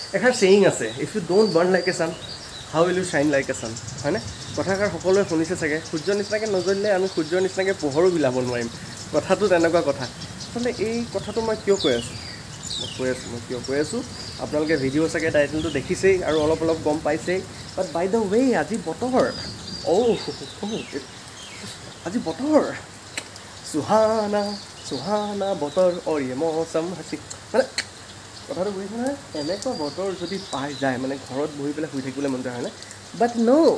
এষাৰ সেইং আছে, if you don't burn like a sun how will you shine like a sun, হয়নে? কথাষাৰ সকলোৱে শুনিছে চাগে। সূৰ্যৰ নিচিনাকৈ নজ্বলিলে আমি সূৰ্যৰ নিচিনাকৈ পোহৰো বিলাব নোৱাৰিম। কথাটো তেনেকুৱা কথা। আচলতে এই কথাটো মই কিয় কৈ আছোঁ, মই কিয় কৈ আছোঁ, আপোনালোকে ভিডিঅ' চাগে টাইটেলটো দেখিছেই আৰু অলপ অলপ গম পাইছেই। বাট বাই দ্য ৱে আজি বতৰ আজি বতৰ সুহানা সুহানা বতৰ অৰ ইয়ে মৌচম হাসি, মানে কথাটো বুজিছে নহয়? এনেকুৱা বতৰ যদি পাই যায় মানে ঘৰত বহি পেলাই শুই থাকিবলৈ মন যায়, হয়নে? বাট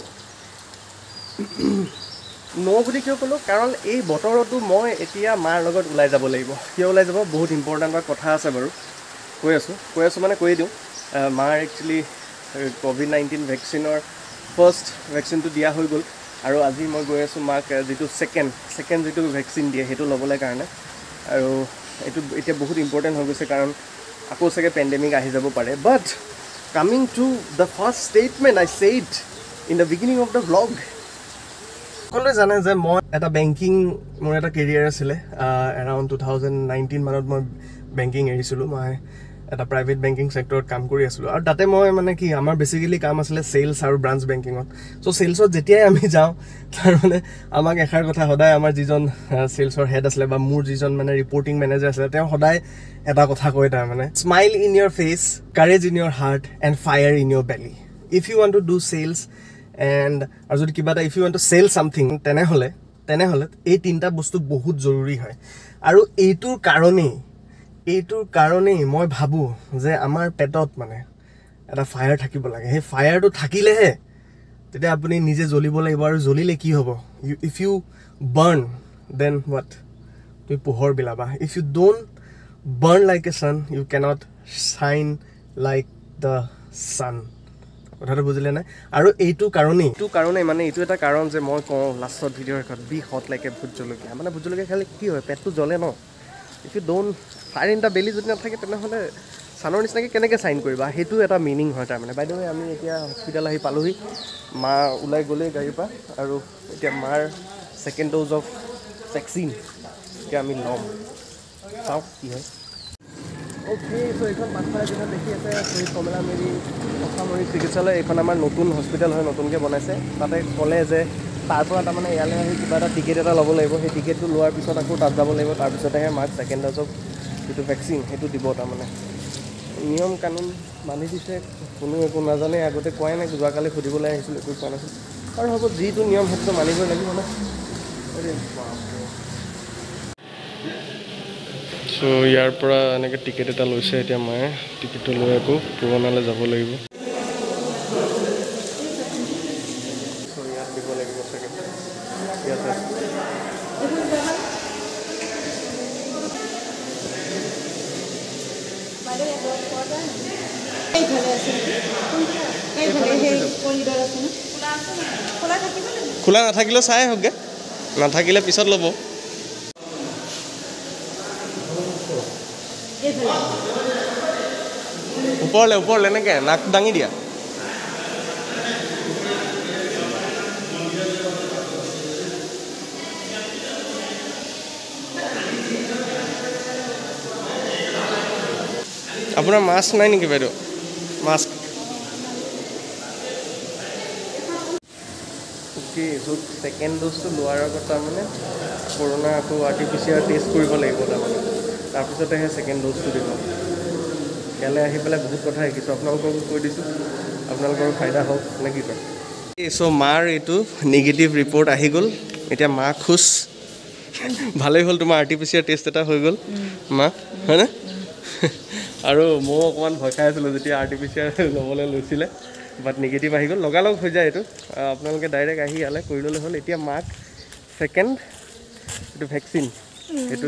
ন' বুলি কিয় ক'লোঁ? কাৰণ এই বতৰতো মই এতিয়া মাৰ লগত ওলাই যাব লাগিব। কিয় ওলাই যাব? বহুত ইম্পৰ্টেণ্ট এটা কথা আছে বাৰু, কৈ আছোঁ মানে কৈয়ে দিওঁ। মাৰ একচুৱেলি ক'ভিড-19 ভেকচিনৰ ফাৰ্ষ্ট ভেকচিনটো দিয়া হৈ গ'ল আৰু আজি মই গৈ আছোঁ মাক যিটো ছেকেণ্ড যিটো ভেকচিন দিয়ে সেইটো ল'বলৈ কাৰণে। আৰু এইটো এতিয়া বহুত ইম্পৰ্টেণ্ট হৈ গৈছে কাৰণ আকৌ চাগে পেণ্ডেমিক আহি যাব পাৰে। But coming to the first statement I said in the beginning of the vlog, সকলোৱে জানে যে মই এটা মোৰ এটা কেৰিয়াৰ আছিলে। এৰাউণ্ড 2019 মানত মই বেংকিং এৰিছিলোঁ। মই এটা প্ৰাইভেট বেংকিং ছেক্টৰত কাম কৰি আছিলোঁ আৰু তাতে মই মানে কি আমাৰ বেচিকেলি কাম আছিলে ছেইলছ আৰু ব্ৰাঞ্চ বেংকিঙত। ছ' ছেইলছত যেতিয়াই আমি যাওঁ তাৰমানে আমাক এষাৰ কথা সদায় আমাৰ যিজন ছেইলছৰ হেড আছিলে বা মোৰ যিজন মানে ৰিপৰ্টিং মেনেজাৰ আছিলে তেওঁ সদায় এটা কথা কয়, তাৰমানে smile in your face, courage in your heart and fire in your belly. If you want to do sales আৰু যদি কিবা এটা if you want to sell something তেনেহ'লে এই তিনিটা বস্তু বহুত জৰুৰী হয়। আৰু এইটোৰ কাৰণেই মই ভাবোঁ যে আমাৰ পেটত মানে এটা ফায়াৰ থাকিব লাগে। সেই ফায়াৰটো থাকিলেহে তেতিয়া আপুনি নিজে জ্বলিব লাগিব। আৰু জ্বলিলে কি হ'ব? If you burn then what? তুমি পোহৰ বিলাবা। If you don't burn like a sun you cannot shine like the sun. কথাটো বুজিলে নাই? আৰু এইটো কাৰণেই মানে এইটো এটা কাৰণ যে মই কওঁ লাষ্টত ভিডিঅ'ৰ শেষত be hot like a bhut jolokia. মানে ভোট জলকীয়া খালে কি হয়? পেটটো জ্বলে ন। If you don't fire in the belly যদি নাথাকে তেনেহ'লে ছানৰ নিচিনাকৈ কেনেকৈ চাইন কৰিবা? সেইটো এটা মিনিং হয় তাৰমানে। বাইদেউ আমি এতিয়া হস্পিটেল আহি পালোহি, মা ওলাই গ'লেই গাড়ীৰ পৰা আৰু এতিয়া মাৰ ছেকেণ্ড ড'জ অফ ভেকচিন এতিয়া আমি ল'ম, চাওক কি হয়। অ'কে, চ' এইখন পাঠশালা যিখন দেখি আছে শহীদ কমলা মেৰি অসামৰিক চিকিৎসালয়, এইখন আমাৰ নতুন হস্পিটেল হয়, নতুনকৈ বনাইছে। তাতে ক'লে যে তাৰপৰা তাৰমানে ইয়ালৈ আহি কিবা এটা টিকেট এটা ল'ব লাগিব। সেই টিকেটটো লোৱাৰ পিছত আকৌ তাত যাব লাগিব, তাৰপিছতেহে মাক ছেকেণ্ড ড'জ অফ যিটো ভেকচিন সেইটো দিব। তাৰমানে নিয়ম কানুন বান্ধি দিছে, কোনো একো নাজানে। আগতে কোৱাই নাই, যোৱাকালি সুধিবলৈ আহিছিলোঁ, একো কোৱা নাছিল। আৰু হ'ব যিটো নিয়ম সেইটো মানিবই লাগিব ন। চ' ইয়াৰ পৰা এনেকৈ টিকেট এটা লৈছে এতিয়া মায়ে। টিকেটটো লৈ আকৌ পুৰণালৈ যাব লাগিব। চ' ইয়াত দিব লাগিব চাগে, ইয়াতে খোলা নাথাকিলেও চাই আহকগৈ, নাথাকিলে পিছত ল'ব। ওপৰলৈ এনেকৈ নাক দাঙি দিয়া। আপোনাৰ মাস্ক নাই নেকি বাইদেউ? Mask okay. চ' ছেকেণ্ড ড'জটো লোৱাৰ আগত তাৰমানে কৰোণা আকৌ RT-PCR টেষ্ট কৰিব লাগিব তাৰমানে, তাৰপিছতেহে ছেকেণ্ড ড'জটো দিব। ইয়ালৈ আহি পেলাই বহুত কথা শিকিছোঁ, আপোনালোককো কৈ দিছোঁ, আপোনালোকৰো ফাইদা হওক নে কি কয়। চ' মাৰ এইটো নিগেটিভ ৰিপৰ্ট আহি গ'ল, এতিয়া মা খুচ। ভালেই হ'ল, তোমাৰ RT-PCR টেষ্ট এটা হৈ গ'ল মা, হয়নে? আৰু ময়ো অকণমান ভয় খাই আছিলোঁ যেতিয়া RT-PCR ল'বলৈ লৈছিলে, বাট নিগেটিভ আহি গ'ল। লগালগ হৈ যায় এইটো, আপোনালোকে ডাইৰেক্ট আহি ইয়ালৈ কৰি ল'লে হ'ল। এতিয়া মাক ছেকেণ্ড এইটো ভেকচিন, সেইটো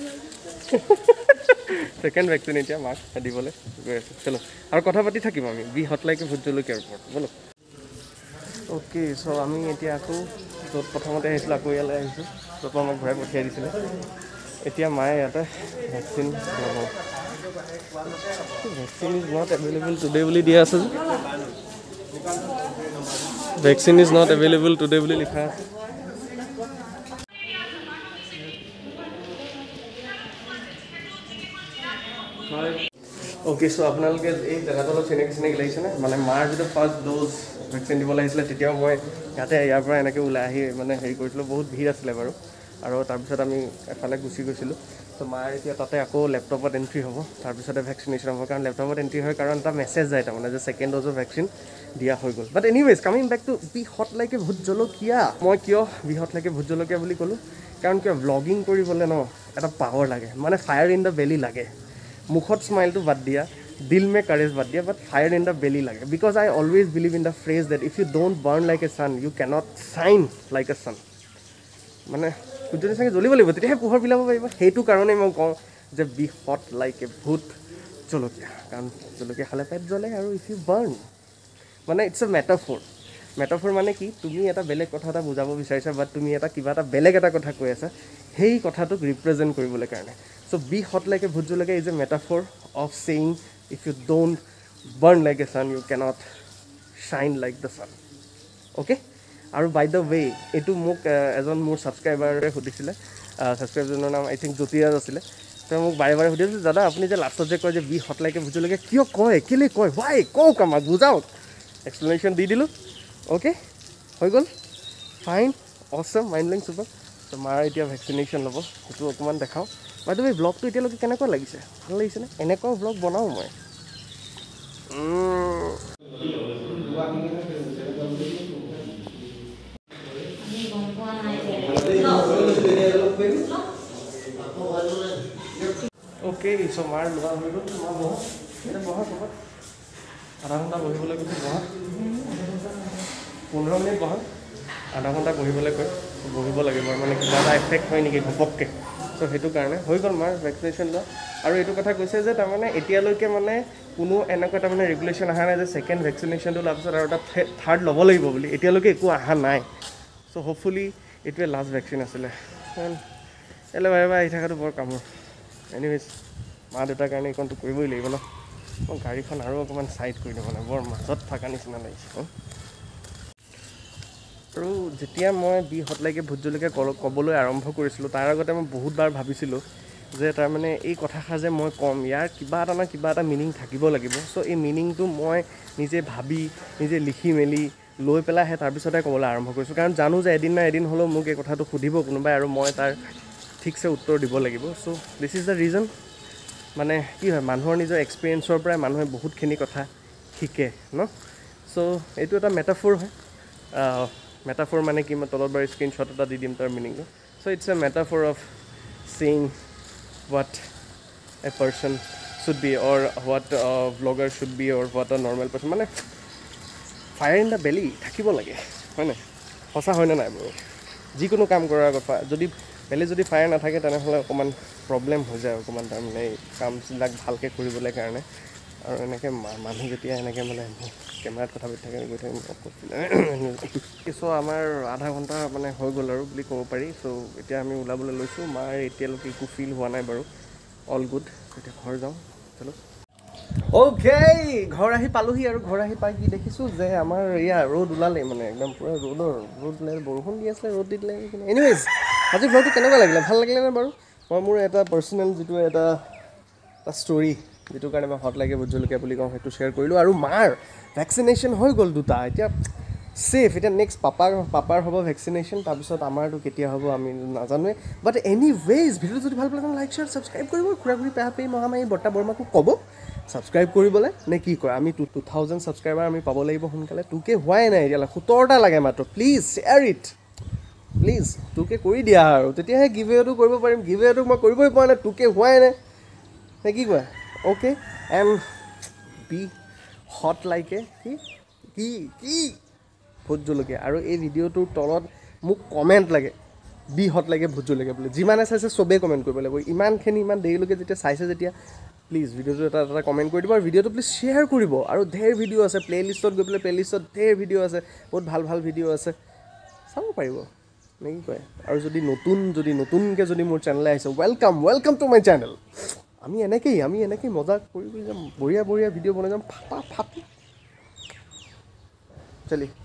ছেকেণ্ড ভেকচিন এতিয়া মাক দিবলৈ গৈ আছোঁ। চলো আৰু কথা পাতি থাকিম আমি be hot like a bhut জলকীয়াৰ ওপৰত, ব'লো। অ'কে, চ' আমি এতিয়া আকৌ য'ত প্ৰথমতে আহিছিলোঁ আকৌ ইয়ালৈ আহিছোঁ, য'ৰ পৰা আমাক ঘূৰাই পঠিয়াই দিছিলে। এতিয়া মায়ে ইয়াতে ভেকচিন ল'ব। Vaccine is not available today বুলি দিয়া আছে যে, vaccine is not available today বুলি লিখা আছে। অ'কে চ' আপোনালোকে এই জেগাটো অলপ চিনাকি লাগিছেনে মানে মাৰ যেতিয়া ফাৰ্ষ্ট ড'জ ভেকচিন দিবলৈ আহিছিলে তেতিয়াও মই ইয়াতে ইয়াৰ পৰা এনেকৈ ওলাই আহি মানে হেৰি কৰিছিলোঁ বহুত ভিৰ আছিলে বাৰু আৰু তাৰপিছত আমি এফালে গুচি গৈছিলোঁ ত' মাৰ এতিয়া তাতে আকৌ লেপটপত এণ্ট্ৰি হ'ব তাৰপিছতে ভেকচিনেশ্যন হ'ব কাৰণ লেপটপত এণ্ট্ৰি হয় কাৰণ এটা মেছেজ যায় তাৰমানে যে ছেকেণ্ড ড'জৰ ভেকচিন দিয়া হৈ গ'ল but anyways coming back to be hot like a bhut jolokia মই কিয় বি হট লাইকে ভোট জলকীয়া বুলি ক'লোঁ কাৰণ কিয় ভ্লগিং কৰিবলৈ ন এটা পাৱাৰ লাগে মানে ফায়াৰ ইন দ্য বেলি লাগে মুখত স্মাইলটো বাদ দিয়া দিল মে কাৰেজ বাদ দিয়া বাট ফায়াৰ ইন দ্য বেলি লাগে because I always believe in the phrase that if you don't burn like a sun you cannot shine like a sun মানে সূৰ্যটো চাগে জ্বলিব লাগিব তেতিয়াহে পোহৰ বিলাব পাৰিব সেইটো কাৰণেই মই কওঁ যে বি হট লাইক এ ভূত জলকীয়া কাৰণ জলকীয়া খালে পেট জ্বলে আৰু ইফ ইউ বাৰ্ণ মানে ইটছ এ মেটাফৰ মানে কি তুমি এটা বেলেগ কথা এটা বুজাব বিচাৰিছা বাট তুমি এটা কিবা এটা বেলেগ এটা কথা কৈ আছা সেই কথাটোক ৰিপ্ৰেজেণ্ট কৰিবলৈ কাৰণে so' be hot like a bhut jolokia is a metaphor of saying if you don't burn like a sun you cannot shine like the sun okay আৰু বাই দ্য ৱে এইটো মোক এজন মোৰ ছাবস্ক্ৰাইবাৰে সুধিছিলে ছাবস্ক্ৰাইবাৰজনৰ নাম আই থিংক জ্যোতিৰাজ আছিলে তেওঁ মোক বাৰে বাৰে সুধিছিল দাদা আপুনি যে লাষ্টত যে কয় যে be hot like a bhut jolokia কিয় কয় কেলৈ কয় ৱাই কওক আমাক বুজাওক এক্সপ্লেনেশ্যন দি দিলোঁ অ'কে হৈ গ'ল fine awesome mind blowing super ত' মাৰ এতিয়া ভেকচিনেশ্যন ল'ব সেইটো অকণমান দেখাওঁ বাইদেউ এই ব্লগটো এতিয়ালৈকে কেনেকুৱা লাগিছে ভাল লাগিছেনে এনেকুৱাও ব্লগ বনাওঁ মই অ'কে চ' মাৰ লোৱা হৈ গ'ল মা বহা এতিয়া বহা ক'ৰবাত আধা ঘণ্টা বহিবলৈ কৈছে বহা 15 মিনিট বহা আধা ঘণ্টা বহিবলৈ কয় বহিব লাগিব মানে কিবা এটা এফেক্ট হয় নেকি ঘপককৈ চ' সেইটো কাৰণে হৈ গ'ল মাৰ ভেকচিনেশ্যন লোৱা আৰু এইটো কথা কৈছে যে তাৰমানে এতিয়ালৈকে মানে কোনো এনেকুৱা তাৰমানে ৰেগুলেশ্যন অহা নাই যে ছেকেণ্ড ভেকচিনেশ্যনটো লোৱাৰ পিছত আৰু এটা থাৰ্ড ল'ব লাগিব বুলি এতিয়ালৈকে একো অহা নাই চ' হ'পফুলি এইটোৱে লাষ্ট ভেকচিন আছিলে এলে বাৰে বাৰে আহি থকাটো বৰ কামোৰ এনিৱেজ মা দেউতাৰ কাৰণে এইকণটো কৰিবই লাগিব ন মই গাড়ীখন আৰু অকণমান ছাইড কৰি দিওঁ মানে বৰ মাজত থকা নিচিনা লাগিছে আৰু যেতিয়া মই বি হট লাইকে ভোট জলকীয়া ক'বলৈ আৰম্ভ কৰিছিলোঁ তাৰ আগতে মই বহুতবাৰ ভাবিছিলোঁ যে তাৰমানে এই কথাষাৰ যে মই ক'ম ইয়াৰ কিবা এটা না কিবা এটা মিনিং থাকিব লাগিব চ' এই মিনিংটো মই নিজে ভাবি নিজে লিখি মেলি লৈ পেলাইহে তাৰপিছতে ক'বলৈ আৰম্ভ কৰিছোঁ কাৰণ জানো যে এদিন না এদিন হ'লেও মোক এই কথাটো সুধিব কোনোবাই আৰু মই তাৰ ঠিকছে উত্তৰ দিব লাগিব so' this is the reason মানে কি হয় মানুহৰ নিজৰ এক্সপিৰিয়েঞ্চৰ পৰাই মানুহে বহুতখিনি কথা শিকে ন চ' এইটো এটা মেটাফৰ হয় মেটাফৰ মানে কি মই তলত বাৰু স্ক্ৰীনশ্বট এটা দি দিম তাৰ মিনিংটো so' it's a metaphor of saying what a person should be or what blogger should be or what a normal person মানে ফায়াৰ ইন দ্য বেলি থাকিব লাগে হয়নে সঁচা হয়নে নাই বাৰু যিকোনো কাম কৰাৰ আগত যদি বেলি যদি ফায়াৰ নাথাকে তেনেহ'লে অকণমান প্ৰব্লেম হৈ যায় অকণমান তাৰমানে এই কামবিলাক ভালকৈ কৰিবলৈ কাৰণে আৰু এনেকৈ মানুহ যেতিয়া এনেকৈ মানে কেমেৰাত কথা পাতি থাকে গৈ থাকে চ' আমাৰ আধা ঘণ্টা মানে হৈ গ'ল আৰু বুলি ক'ব পাৰি চ' এতিয়া আমি ওলাবলৈ লৈছোঁ মাৰ এতিয়ালৈকে একো ফিল হোৱা নাই বাৰু অল গুড এতিয়া ঘৰ যাওঁ চলো অ'কে ঘৰ আহি পালোহি আৰু ঘৰ আহি পাই কি দেখিছোঁ যে আমাৰ এয়া ৰ'দ ওলালে মানে একদম পূৰা ৰ'দ ওলালে বৰষুণ দি আছিলে ৰ'দ দি দিলে এনিৱেজ আজি ব্লগটো কেনেকুৱা লাগিলে ভাল লাগিলেনে বাৰু মই মোৰ এটা পাৰ্চনেল যিটো এটা ষ্টৰি যিটো কাৰণে মই হট লাইকে ভোট জলকীয়া বুলি কওঁ সেইটো শ্বেয়াৰ কৰিলোঁ আৰু মাৰ ভেকচিনেশ্যন হৈ গ'ল দুটা এতিয়া ছেফ এতিয়া নেক্সট পাপাৰ হ'ব ভেকচিনেশ্যন তাৰপিছত আমাৰতো কেতিয়া হ'ব আমি নাজানোৱে বাট এনিৱেজ ভিডিঅ'টো যদি ভাল পালে লাইক শ্বেয়াৰ ছাবস্ক্ৰাইব কৰিব খুৰা খুৰী পেহা পেহী মহামাহী বৰ্তা বৰমাকো ক'ব ছাবস্ক্ৰাইব কৰিবলৈ নে কি কয় আমি 2000 ছাবস্ক্ৰাইবাৰ আমি পাব লাগিব সোনকালে 2K হোৱাই নাই এতিয়ালৈ 17টা লাগে মাত্ৰ please share it please 2K কৰি দিয়া আৰু তেতিয়াহে গিভৱেটো কৰিব পাৰিম গিভৱেটো মই কৰিবই পৰা নাই 2K হোৱাই নাই নে কি কয় okay and be hot like a কি ভোট জলকীয়া আৰু এই ভিডিঅ'টোৰ তলত মোক কমেণ্ট লাগে বি হট লাগে ভোট জলকীয়া বুলি যিমানে চাইছে চবেই কমেণ্ট কৰিব লাগিব ইমান দেৰিলৈকে যেতিয়া চাইছে যেতিয়া প্লিজ ভিডিঅ'টো এটা কমেণ্ট কৰি দিব আৰু ভিডিঅ'টো প্লিজ শ্বেয়াৰ কৰিব আৰু ঢেৰ ভিডিঅ' আছে প্লে'লিষ্টত গৈ পেলাই প্লে'লিষ্টত ঢেৰ ভিডিঅ' আছে বহুত ভাল ভিডিঅ' আছে চাব পাৰিব নে কি কয় আৰু যদি নতুনকৈ যদি মোৰ চেনেললৈ আহিছে ৱেলকাম টু মাই চেনেল আমি এনেকেই মজা কৰি যাম বঢ়িয়া ভিডিঅ' বনাই যাম ফাটি চলি